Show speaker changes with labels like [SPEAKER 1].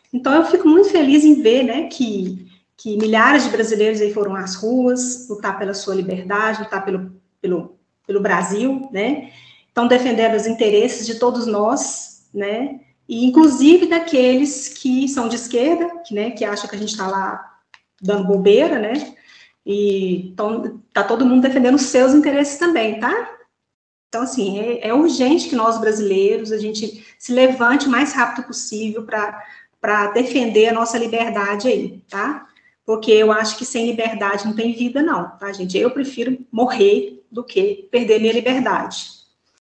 [SPEAKER 1] Então, eu fico muito feliz em ver, né, que milhares de brasileiros aí foram às ruas lutar pela sua liberdade, lutar pelo Brasil, né, estão defendendo os interesses de todos nós, né, e inclusive daqueles que são de esquerda, que acham que a gente está lá dando bobeira, né, e então tá todo mundo defendendo os seus interesses também, tá? Então, assim, é urgente que nós, brasileiros, a gente se levante o mais rápido possível para defender a nossa liberdade aí, tá? Porque eu acho que sem liberdade não tem vida, não, tá, gente? Eu prefiro morrer do que perder minha liberdade.